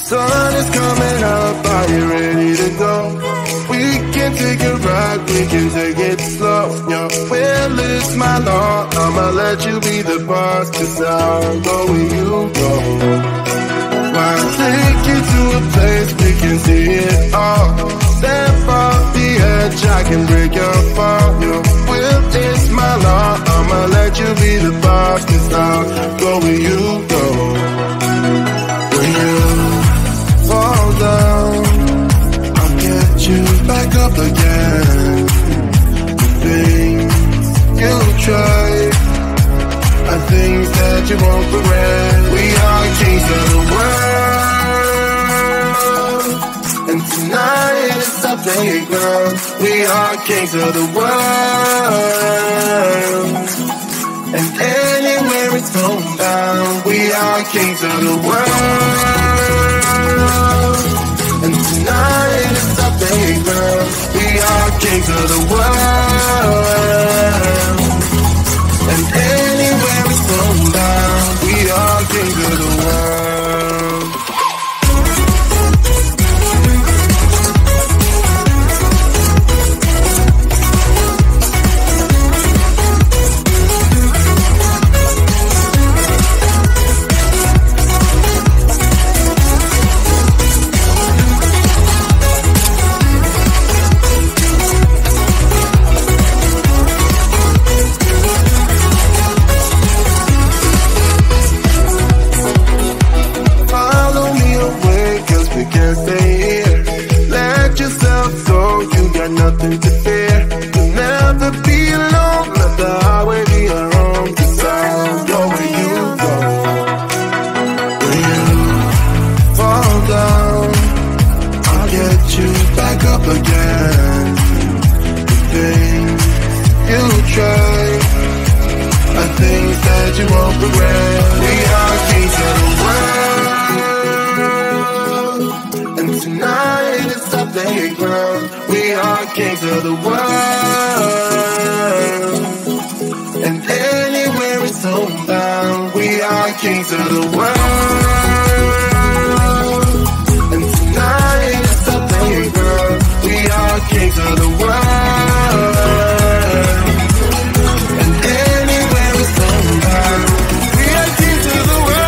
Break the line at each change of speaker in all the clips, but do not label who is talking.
Sun is coming up, are you ready to go? We can take a ride, we can take it slow. Your will is my law, I'ma let you be the boss, 'cause I'll go where you go. I'll take you to a place we can see it all. Step off the edge, I can break your fall. Your will is my law, I'ma let you be the boss, 'cause I'll go where you go. When you fall down, I'll get you back up again. The things you try are things that you won't regret. We are kings of the world, and tonight is our playground. We are kings of the world, and anywhere it's homebound. We are kings of the world, and tonight is our playground. We are kings of the world, and anywhere it's homebound. We are kings of the world. Nothing to fear. You'll never be alone. Let the highway be your home, 'cause I'll go where you go. When you fall down, I'll get you back up again. The things you try are things that you won't regret. We are kings of the world, and tonight is our playground. We are kings of the world, and anywhere it's homebound. We are kings of the world, and tonight is our playground. We are kings of the world, and anywhere it's homebound. We are kings of the world.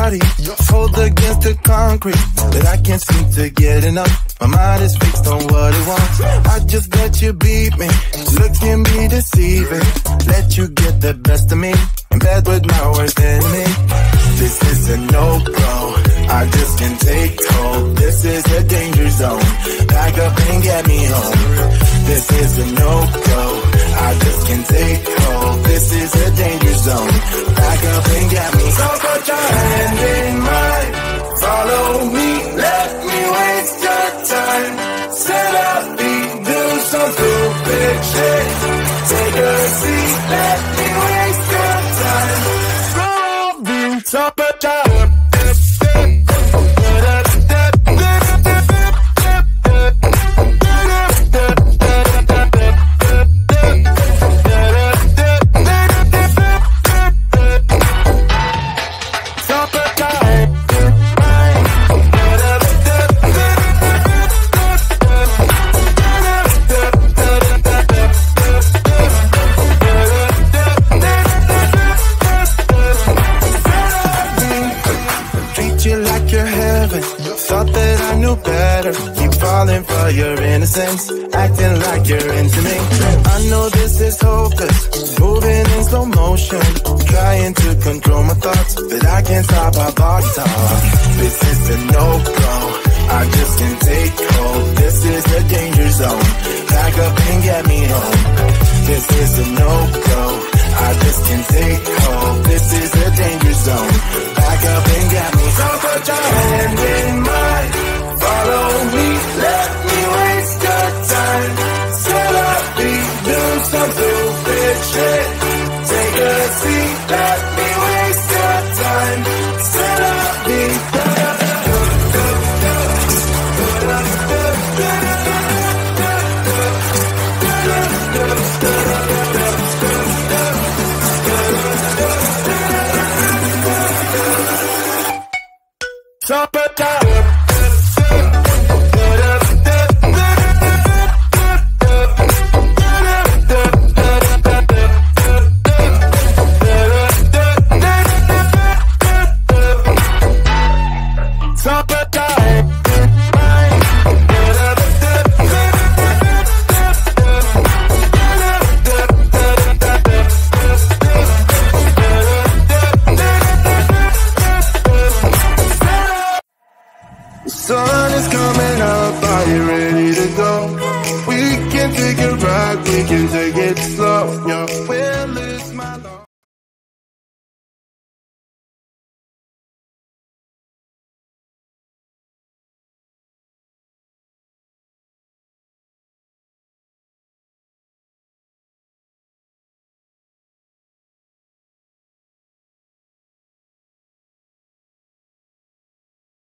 body, hold against the concrete, but I can't seem to get enough. My mind is fixed on what it wants. I just let you beat me, look can be deceiving. Let you get the best of me, in bed with my worst enemy. This is a no-go, I just can't take hold. This is a danger zone, back up and get me home. This is a no-go, I just can't take hold. This is a danger zone, back up and get me. So put your hand in mine, follow me, let me waste your time. Set up, do some stupid shit. Take a seat, let me waste your time. So put your for your innocence, acting like you're into me. I know this is hopeless, moving in slow motion, trying to control my thoughts, but I can't stop our body talk. This is a no-go, I just can't take hold. This is a danger zone, back up and get me home. This is a no-go, I just can't take hold. This is a danger zone, back up and get me. So put your hand in mine, follow me, let me waste your time. Set up, do some stupid shit. Take a seat, let me waste your time. Set up, Top it down. Sun is coming up, are you ready to go? We can take a ride, we can take it slow, yeah.